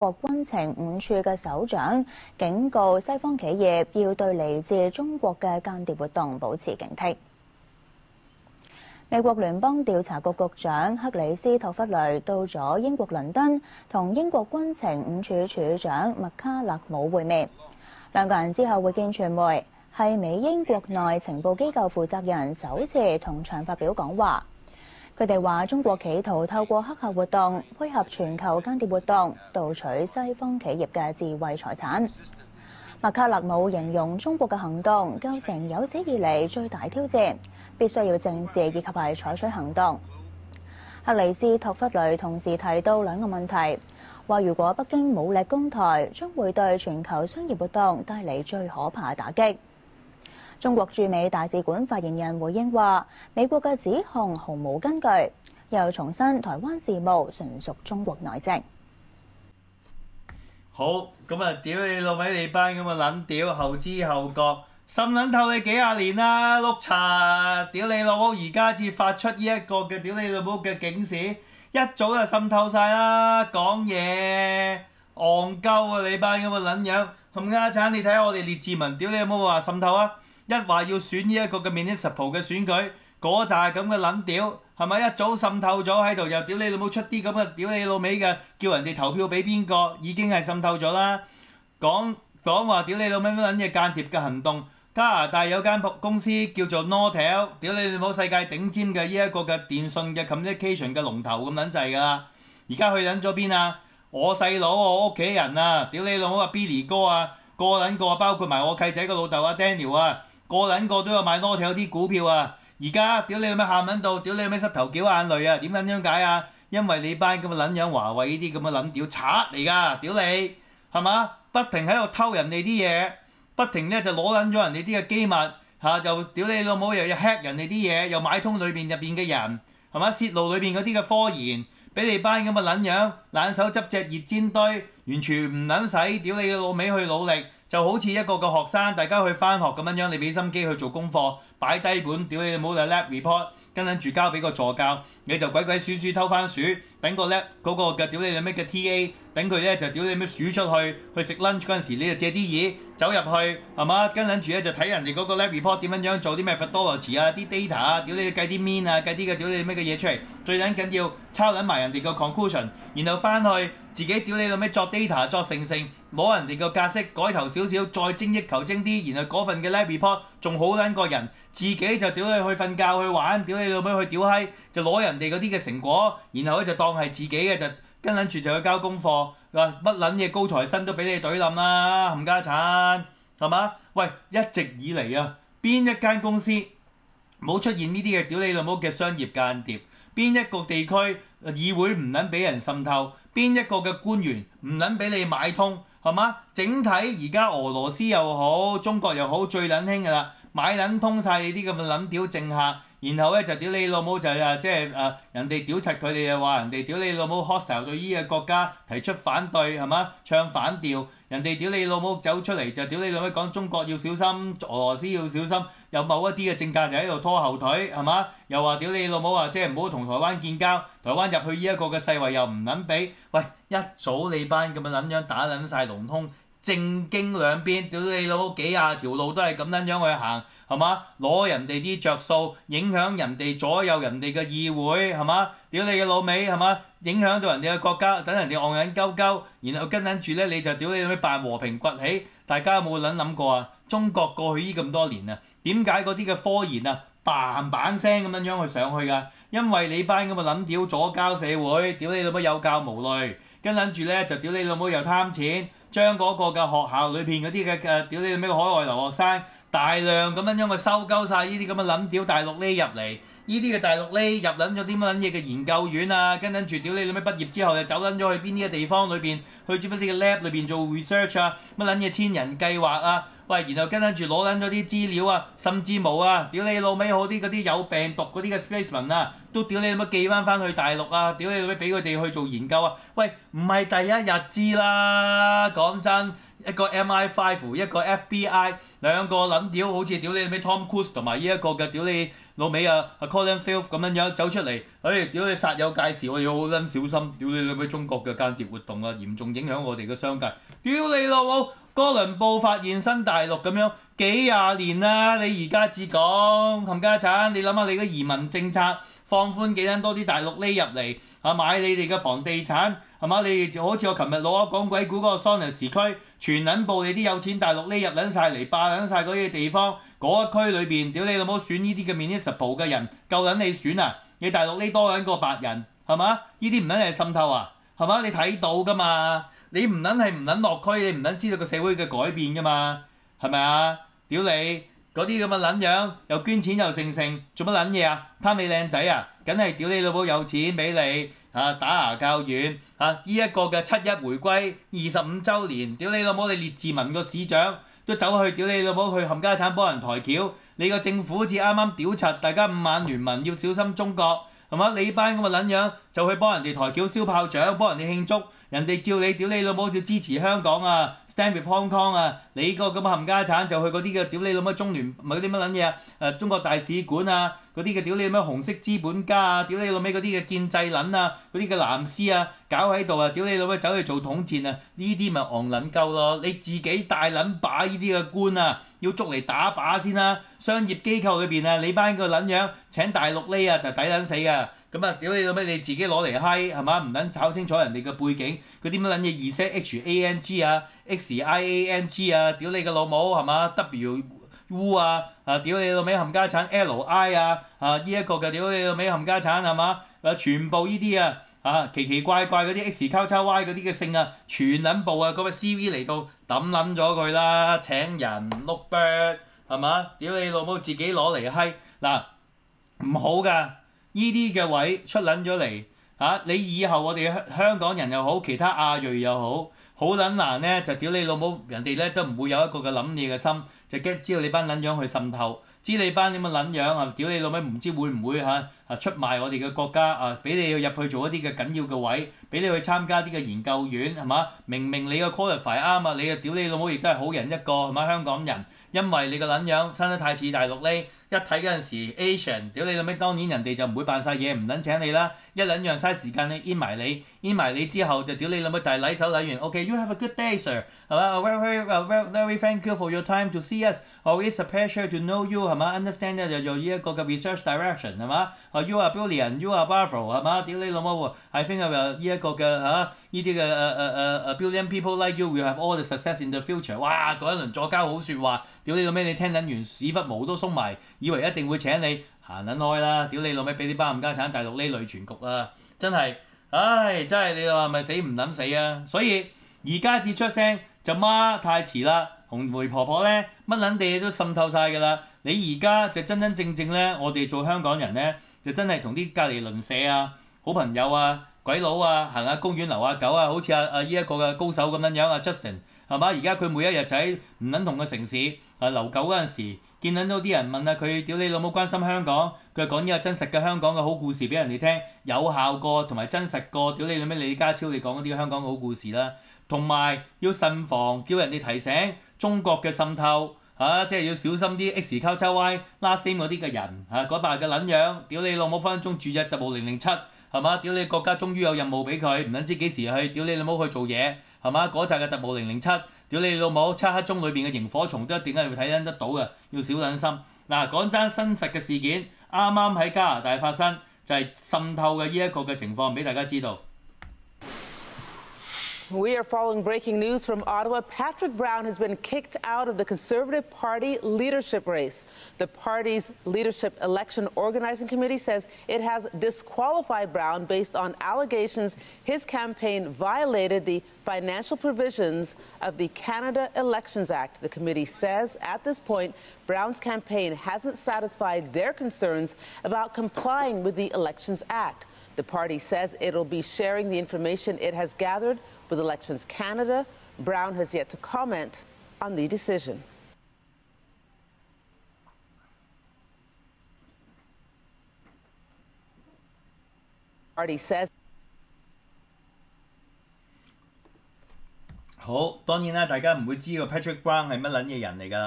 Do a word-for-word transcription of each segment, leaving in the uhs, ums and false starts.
國軍情五處嘅首長警告西方企業要對嚟自中國嘅間諜活動保持警惕。美國聯邦調查局局長克里斯托弗雷到咗英國倫敦，同英國軍情五處處長麥卡勒姆會面。兩個人之後會見傳媒，係美英國內情報機構負責人首次同場發表講話。佢哋話中國企圖透過黑客活動配合全球間諜活動，盜取西方企業嘅智慧財產。麥卡勒姆形容中國嘅行動構成有史以嚟最大挑戰，必須要正視以及係採取行動。克里斯托弗雷同時提到兩個問題，話如果北京武力攻台，將會對全球商業活動帶嚟最可怕嘅打擊。中國駐美大使館發言人回應話，美國嘅指控毫無根據，又重申台灣事務純屬中國內政。 好，咁啊，屌你老味你班咁嘅撚屌，後知後覺，滲撚透你幾廿年啦，碌柒！屌你老母，而家至發出呢一個嘅屌你老母嘅警示，一早就滲透晒啦，講嘢戇鳩啊！你班咁嘅撚樣，冚家鏟！你睇下我哋列治文，屌你有冇話滲透啊？一話要選呢一個嘅 municipal 嘅選舉，嗰扎咁嘅撚屌，係咪一早滲透咗喺度？又屌你老母出啲咁嘅屌你老味嘅，叫人哋投票俾邊個，已經係滲透咗啦。講講話屌你老味乜撚嘢間諜嘅行動，加拿大有間公司叫做 Nortel， 屌你老母世界頂尖嘅呢一個嘅電信嘅 communication 嘅龍頭咁撚滯㗎啦。而家去撚咗邊啊？我細佬我屋企人啊，屌你老母啊 Billy 哥啊，個撚個包括埋我契仔個老豆啊 Daniel 啊。個撚個都有買 Nortel 啲股票啊！而家屌你有咩喊撚到，屌你有咩膝頭攪眼淚啊？點撚樣解啊？因為你班咁嘅撚樣華為呢啲咁嘅撚屌賊嚟㗎，屌你係嘛？不停喺度偷人哋啲嘢，不停咧就攞撚咗人哋啲嘅機密嚇，又屌你老母又要 hack 人哋啲嘢，又買通裏邊入邊嘅人係嘛？泄露裏邊嗰啲嘅科研，俾你班咁嘅撚樣冷手執隻熱煎堆，完全唔撚使屌你嘅老味去努力。就好似一個個學生，大家去翻學咁樣樣，你俾心機去做功課，擺低本，屌你冇就 lab report，跟緊住交俾個助教，你就鬼鬼鼠鼠偷番薯，等個 lab 嗰個嘅屌你咩嘅 T A， 等佢咧就屌你咩鼠出去，去食 lunch 嗰陣時，你就借啲嘢走入去，係嘛？跟緊住咧就睇人哋嗰個 lab report 點樣樣做啲咩 methodology 啊，啲 data 啊，屌你計啲 mean 啊，計啲嘅屌你咩嘅嘢出嚟，最緊緊要抄撚埋人哋個 conclusion， 然後翻去自己屌你老咩作 data 作成成。攞人哋個格式改頭少少，再精益求精啲，然後嗰份嘅 lab report 仲好撚過人，自己就屌你去瞓覺去玩，屌你老味去屌閪，就攞人哋嗰啲嘅成果，然後咧就當係自己嘅，就跟撚住就去交功課，話乜撚嘢高材生都俾你懟冧啦，冚家鏟係嘛？喂，一直以嚟啊，邊一間公司冇出現呢啲嘅屌你老母嘅商業間諜？邊一個地區議會唔撚俾人滲透？邊一個嘅官員唔撚俾你買通？係嘛？整體而家俄羅斯又好，中國又好，最撚興㗎啦，買撚通晒你啲咁嘅撚屌政客，然後咧就屌你老母就係即係誒人哋屌柒佢哋又話人哋屌你老母 hostile 對依個國家提出反對係嘛？唱反調，人哋屌你老母走出嚟就屌你老母講中國要小心，俄羅斯要小心，有某一啲嘅政客就喺度拖後腿係嘛？又話屌你老母話即係唔好同台灣建交，台灣入去依一個嘅世衛又唔撚俾，喂一早你班咁嘅撚樣打撚晒龍通，正經兩邊屌你老母幾廿條路都係咁撚樣去行係嘛？攞人哋啲着數，影響人哋左右人哋嘅議會係嘛？屌你嘅老味係嘛？影響到人哋嘅國家，等人哋戇撚鳩鳩，然後跟緊住咧你就屌你老味扮和平崛起，大家有冇撚諗過啊？中國過去依咁多年啊，點解嗰啲嘅科研啊嘭嘭聲咁樣樣去上去㗎？因為你班咁嘅撚屌左膠社會，屌你老母有教無類，跟緊住咧就屌你老母又貪錢，將嗰個嘅學校裏邊嗰啲嘅誒屌你老母海外留學生大量咁樣樣去收鳩晒呢啲咁嘅撚屌大陸呢入嚟，呢啲嘅大陸呢入撚咗啲乜撚嘢嘅研究院啊，跟緊住屌你老母畢業之後就走撚咗去邊啲嘅地方裏邊，去咗乜啲嘅 lab 裏邊做 research 啊，乜撚嘢千人計劃啊。喂，然後跟緊住攞撚咗啲資料啊，甚至冇啊，屌你老味好啲嗰啲有病毒嗰啲嘅 specimen 啊，都屌你老母寄翻翻去大陸啊，屌你老味俾佢哋去做研究啊！喂，唔係第一日知啦，講真，一個 M I 五，一個 F B I，兩個撚屌好似屌你老味 Tom Cruise 同埋呢一個嘅屌你老尾啊啊 Colin Firth 咁樣樣走出嚟，誒屌你煞有介事，我哋要好撚小心，屌你老味中國嘅間諜活動啊，嚴重影響我哋嘅商界，屌你老母！哥倫布發現新大陸咁樣幾廿年啦，你而家至講冚家產，你諗下你嘅移民政策放寬幾撚多啲大陸呢入嚟啊買你哋嘅房地產係嘛？你哋就好似我琴日攞講鬼故嗰個 Sonners 區，全撚部你啲有錢大陸呢入撚晒嚟霸撚晒嗰啲地方，嗰一區裏邊屌你老母選呢啲嘅 municipal 嘅人夠撚你選啊？你大陸呢多撚個白人係嘛？呢啲唔撚係滲透啊係嘛？你睇到㗎嘛？你唔撚係唔撚落區，你唔撚知道個社會嘅改變㗎嘛？係咪啊？屌你嗰啲咁嘅撚樣，又捐錢又成成，做乜撚嘢啊？貪你靚仔啊？梗係屌你老母有錢俾你啊！打牙較軟啊！呢、這、一個嘅七一回歸二十五週年，屌你老母你列治文個市長都走去屌你老母去冚家產幫人抬轎，你個政府好似啱啱屌柒，大家五眼聯盟要小心中國係嘛？你班咁嘅撚樣就去幫人哋抬轎燒炮仗，幫人哋慶祝。人哋叫你屌你老母就支持香港啊 ，Stand with Hong Kong 啊！你個咁嘅冚家產就去嗰啲嘅屌你老母中聯唔係嗰啲乜撚嘢啊？誒中國大使館啊，嗰啲嘅屌你老母紅色資本家啊，屌你老味嗰啲嘅建制撚啊，嗰啲嘅藍絲啊，搞喺度啊，屌你老味走去做統戰啊！呢啲咪戇撚鳩咯！你自己大撚把呢啲嘅官啊，要捉嚟打靶先啦！商業機構裏邊啊，你班個撚樣請大陸呢啊，就抵撚死㗎！咁啊，屌你老味你自己攞嚟閪係嘛？唔撚炒清楚人哋嘅背景，嗰啲乜撚嘢 Z H A N G 啊 ，X I A N G 啊，屌你個老母係嘛 ？W U 啊，啊屌你老味冚家產 L I 啊，啊呢一個嘅屌你老味冚家產係嘛？啊全部呢啲啊，啊奇奇怪怪嗰啲 X 交叉 Y 嗰啲嘅姓啊，全撚部啊嗰個 C V 嚟到抌撚咗佢啦，請人碌 bird 係嘛？屌你老母自己攞嚟閪嗱，唔好㗎。呢啲嘅位出撚咗嚟嚇，你以後我哋香港人又好，其他亞裔又好，好撚難咧就屌你老母，人哋咧都唔會有一個嘅諗嘢嘅心，就驚知道你班撚樣去滲透，知你班點嘅撚樣啊，屌你老味唔知會唔會嚇啊出賣我哋嘅國家啊，俾你入去做一啲嘅緊要嘅位，俾你去參加啲嘅研究院係嘛？明明你個 qualify 啱啊，你啊屌你老母亦都係好人一個係嘛？香港人，因為你個撚樣生得太似大陸呢。一睇嗰陣時 Asian， 屌你老味，當然人哋就唔會扮晒嘢，唔撚請你啦，一撚樣嘥時間你 in 埋你 in 埋你之後就屌你老味，就係禮手禮完 ，OK，you have a good day sir，係嘛 ？Very very very thank you for your time to see us，oh it's a pleasure to know you 係嘛 ？Understand 咧就做呢一個嘅 research direction 係嘛？啊 you are brilliant，you are bravo 係嘛？屌你老母，I think 呢一個嘅嚇呢啲嘅誒誒誒誒 brilliant people like you will have all the success in the future， 哇講一輪左交好説話，屌你老味你聽緊完屎忽毛都鬆埋。以為一定會請你行撚開啦！屌你老味，俾啲班冚家產大陸呢類全局啊！真係，唉，真係你話咪死唔撚死啊！所以而家至出聲就媽太遲啦，紅梅婆婆咧乜撚地都滲透晒㗎啦！你而家就真真正正咧，我哋做香港人咧就真係同啲隔離鄰舍啊、好朋友啊、鬼佬啊行下公園遛下狗啊，好似啊啊呢一個嘅高手咁樣樣啊 Justin 係嘛？而家佢每一日就喺唔撚同嘅城市啊遛狗嗰陣時。見撚到啲人問啊佢屌你老母關心香港，佢講呢個真實嘅香港嘅好故事俾人哋聽，有效過同埋真實過屌你老味李家超你講嗰啲香港嘅好故事啦，同埋要慎防叫人哋提醒中國嘅滲透嚇、啊，即係要小心啲 X 交叉 Y last name 嗰啲嘅人嚇，嗰班嘅撚樣，屌你老母分分鐘住隻特務零零七係嘛？屌你國家終於有任務俾佢，唔撚知幾時去屌你老母去做嘢係嘛？嗰扎嘅特務零零七。屌你老母！漆黑中裏邊嘅螢火蟲都一定係會睇得得到嘅，要小心心。嗱，講真真實嘅事件，啱啱喺加拿大發生，就係、是、滲透嘅呢一個嘅情況，俾大家知道。 We are following breaking news from Ottawa. Patrick Brown has been kicked out of the Conservative Party leadership race. The party's leadership election organizing committee says it has disqualified Brown based on allegations his campaign violated the financial provisions of the Canada Elections Act. The committee says at this point, Brown's campaign hasn't satisfied their concerns about complying with the Elections Act. The party says it'll be sharing the information it has gathered with Elections Canada. Brown has yet to comment on the decision. Party says. 好，當然啦，大家唔會知個 Patrick Brown 係乜撚嘢人嚟㗎。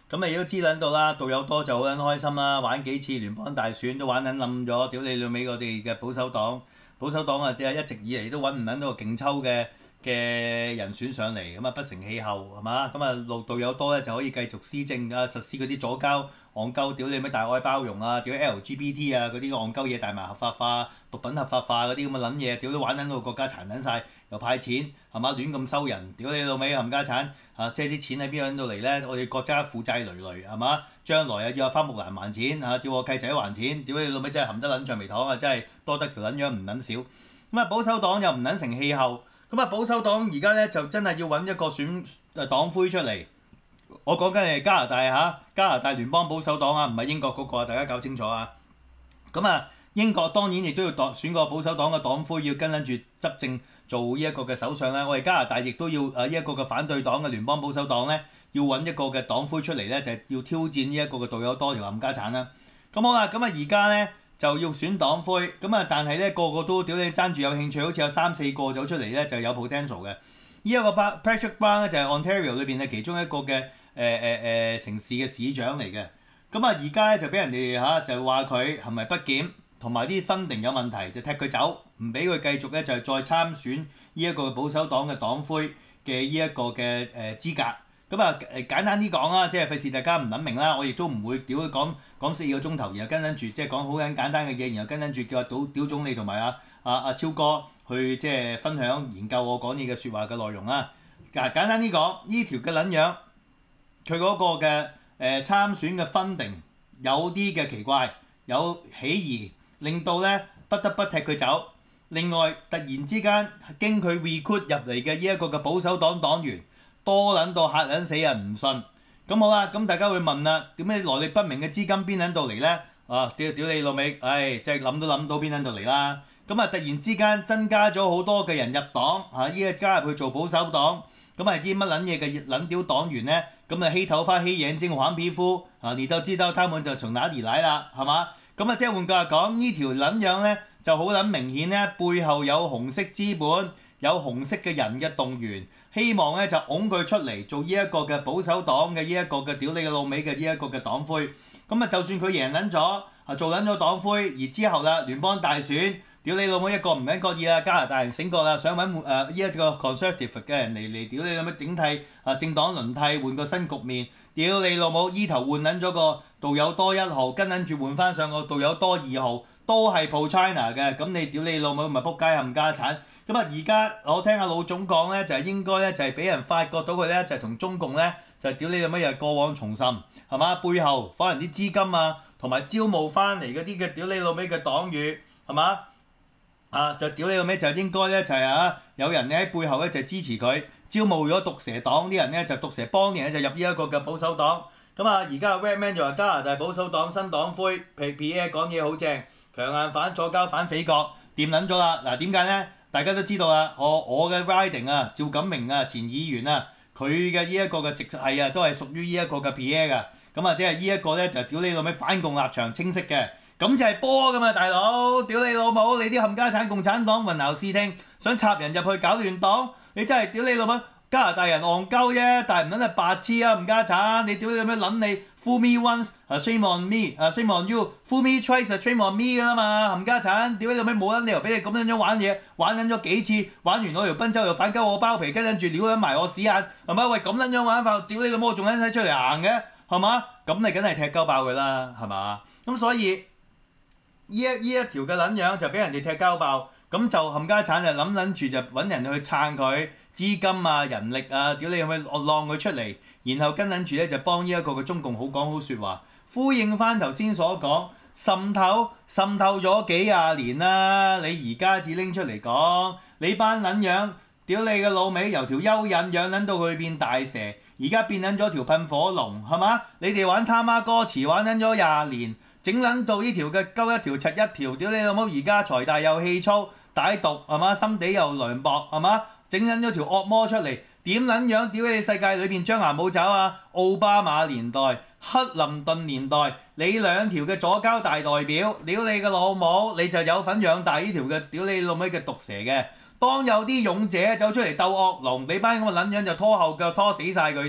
咁你都知撚到啦，道友多就好撚開心啦，玩幾次聯邦大選都玩撚冧咗，屌你老味我哋嘅保守黨，保守黨啊，即係一直以嚟都揾唔撚到個勁抽嘅嘅人選上嚟，咁啊不成氣候係嘛？咁啊路道友多咧就可以繼續施政啊，實施嗰啲左膠戇鳩，屌你咩大愛包容啊，屌 L G B T 啊嗰啲戇鳩嘢大麻合法化、毒品合法化嗰啲咁嘅撚嘢，屌都玩撚到個國家殘撚晒，又派錢係嘛，亂咁收人，屌你老味冚家產啊！即係啲錢喺邊度嚟咧？我哋國家負債累累係嘛？將來啊要阿花木蘭還錢嚇，叫我契仔還錢，屌你老味真係含得撚橡皮糖啊！真係多得條撚樣唔撚少。咁啊保守黨又唔撚成氣候。咁啊保守黨而家咧就真係要揾一個選誒黨魁出嚟。我講緊係加拿大嚇，加拿大聯邦保守黨啊，唔係英國嗰個啊，大家搞清楚啊。咁啊英國當然亦都要黨選個保守黨嘅黨魁，要跟緊住執政做呢一個嘅首相啦。我哋加拿大亦都要誒呢一個嘅反對黨嘅聯邦保守黨咧，要揾一個嘅黨魁出嚟咧，就係、是、要挑戰呢一個嘅道友多條冚家產啦。咁好啦，咁啊而家咧就要選黨魁，咁啊但係咧個個都屌你爭住有興趣，好似有三四個走出嚟咧就有 potential 嘅。呢、這、一個 Patrick Brown 咧就係 Ontario 裏邊嘅其中一個嘅誒誒誒城市嘅市長嚟嘅。咁啊而家咧就俾人哋嚇、啊、就話佢行為不檢，同埋啲 funding 有問題，就踢佢走，唔俾佢繼續咧就係再參選呢一個保守黨嘅黨魁嘅呢一個嘅誒資格。咁啊誒簡單啲講啦，即係費事大家唔諗明啦，我亦都唔會屌佢講講四個鐘頭，然後跟緊住即係講好緊簡單嘅嘢，然後跟緊住叫阿屌屌總理同埋阿阿阿超哥去即係分享研究我講嘢嘅説話嘅內容啦。嗱簡單啲講，呢條嘅撚樣，佢嗰個嘅誒、呃、參選嘅 funding 有啲嘅奇怪，有起疑，令到咧不得不踢佢走。另外突然之間經佢 recruit 入嚟嘅呢一個嘅保守黨黨員，多撚到嚇撚死人唔信，咁好啦，咁大家會問啦，點解來歷不明嘅資金邊撚度嚟咧？啊，屌屌你老味，唉，即係諗都諗到邊撚度嚟啦！咁啊，突然之間增加咗好多嘅人入黨，嚇依家加入去做保守黨，咁係啲乜撚嘢嘅撚屌黨員咧？咁啊，黑頭髮、黑眼睛、黃皮膚，啊，你都知道他們就從哪裡來啦，係嘛？咁啊，即係換句話講，呢條撚樣咧就好撚明顯咧，背後有紅色資本。有紅色嘅人嘅動員，希望咧就擁佢出嚟做呢一個嘅保守黨嘅呢一個嘅屌你嘅老味嘅呢一個嘅黨魁。咁啊，就算佢贏撚咗，啊做撚咗黨魁，而之後啦聯邦大選，屌你老母一個唔緊覺意啦，加拿大人醒覺啦，想揾誒呢一個 conservative 嘅人嚟嚟屌你老母頂替啊政黨輪替換個新局面，屌你老母依頭換撚咗個道友多一號，跟撚住換翻上個道友多二號，都係 pro China 嘅，咁你屌你老母咪仆街冚家產。咁啊！而家我聽阿老總講咧，就係、是、應該咧，就係、是、俾人發覺到佢咧，就係、是、同中共咧，就係、是、屌你咁乜嘢過往重審，係嘛？背後可能啲資金啊，同埋招募翻嚟嗰啲嘅屌你老味嘅黨羽，係嘛？啊，就屌你老味就應該咧，就係、是、啊，有人咧喺背後咧就支持佢，招募咗毒蛇黨啲人咧，就毒蛇幫啲人就入呢一個嘅保守黨。咁啊，而家 Redman 就話加拿大保守黨新黨魁皮皮耶講嘢好正，強硬反左膠反匪國，掂撚咗啦！嗱點解咧？大家都知道啦，我我嘅 riding 啊，趙錦明啊，前議員啊，佢嘅呢一個嘅直係啊，都係屬於呢一個嘅 P A 㗎。咁啊，即係呢一個咧就屌你老味反共立場清晰嘅，咁就係波㗎嘛，大佬，屌你老母，你啲冚家產共產黨混淆視聽，想插人入去搞亂黨，你真係屌你老母！加拿大人戇鳩啫，但係唔撚係白痴啊！冚家產，你屌你咁樣撚你 fool me once，啊 shame on me，啊 shame on you，fool me twice，啊 shame on me 㗎啦嘛！冚家產，屌你老味冇撚理由俾你咁樣樣玩嘢，玩撚咗幾次，玩完我條賓州又反鳩我包皮，跟住撩撚埋我屎眼，係咪？喂咁撚樣玩法，屌你老母我仲撚使出嚟行嘅，係嘛？咁你梗係踢鳩爆佢啦，係嘛？咁所以呢一呢一條嘅撚樣就俾人哋踢鳩爆，咁就冚家產就諗撚住就揾人去撐佢。資金啊、人力啊，屌你係咪浪佢出嚟，然後跟撚住咧就幫呢一個嘅中共好講好説話，呼應翻頭先所講，滲透滲透咗幾廿年啦，你而家至拎出嚟講，你班撚樣，屌你嘅老味，由條蚯蚓養撚到佢變大蛇，而家變撚咗條噴火龍，係嘛？你哋玩他媽歌詞玩撚咗廿年，整撚到呢條嘅鳩一條柒一條，屌你老母而家財大又氣粗，歹毒係嘛？心地又涼薄係嘛？整撚咗條惡魔出嚟，點撚樣？屌你世界裏邊張牙舞爪啊！奧巴馬年代、克林頓年代，你兩條嘅左膠大代表，屌你嘅老母，你就有份養大呢條嘅屌你老味嘅毒蛇嘅。當有啲勇者走出嚟鬥惡龍，你班咁嘅撚樣就拖後腳拖死晒佢哋。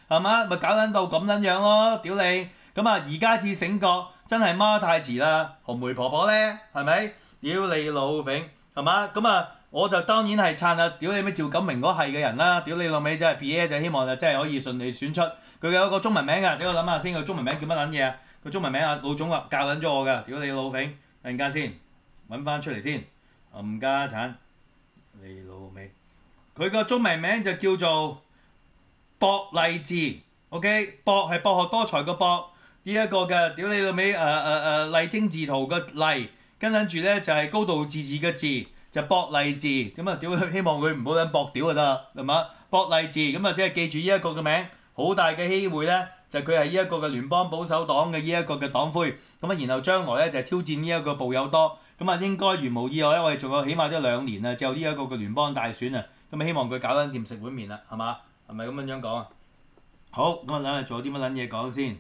係嘛？咪搞撚到咁撚樣咯，屌你！咁啊，而家至醒覺，真係媽太遲啦！紅梅婆婆咧，係咪？屌你老揈，係嘛？咁啊，我就當然係撐啊！屌你咩趙錦明嗰係嘅人啦！屌你老味真係 P A 就希望就真係可以順利選出。佢有個中文名㗎，俾我諗下先，個中文名叫乜撚嘢啊？個中文名啊，老總話教撚咗我㗎，屌你老揈！陣間先揾翻出嚟先，冚家產你老味。佢個中文名就叫做博勵智 ，OK， 博係博學多才個博。呢一個嘅屌你老味誒誒誒勵精字圖嘅勵，跟緊住咧就係、是、高度自治嘅治，就博勵智咁啊！屌希望佢唔好撚博屌就得，係嘛？博勵智咁啊，即係記住呢一個嘅名，好大嘅機會咧，就佢係呢一個嘅聯邦保守黨嘅呢一個嘅黨魁，咁啊，然後將來咧就係、是、挑戰呢一個部友多，咁啊應該如無意外咧，我哋仲有起碼都兩年啊，就呢一個嘅聯邦大選啊，咁啊希望佢搞緊掂食碗麵啦，係嘛？係咪咁樣樣講啊？好，咁啊諗下仲有啲乜撚嘢講先。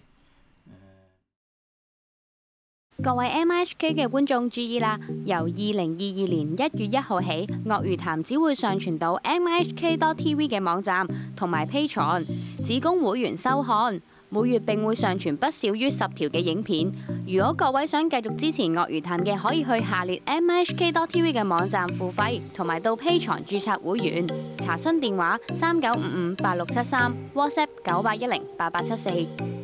各位 M I H K 嘅觀眾注意啦！由二零二二年一月一號起，鱷魚潭只會上傳到 M I H K dot T V 嘅網站同埋 Patreon， 只供會員收看。每月並會上傳不少於十條嘅影片。如果各位想繼續支持鱷魚潭嘅，可以去下列 M I H K dot T V 嘅網站付費，同埋到 Patreon 註冊會員。查詢電話三九五五八六七三 ，WhatsApp 九八一零八八七四。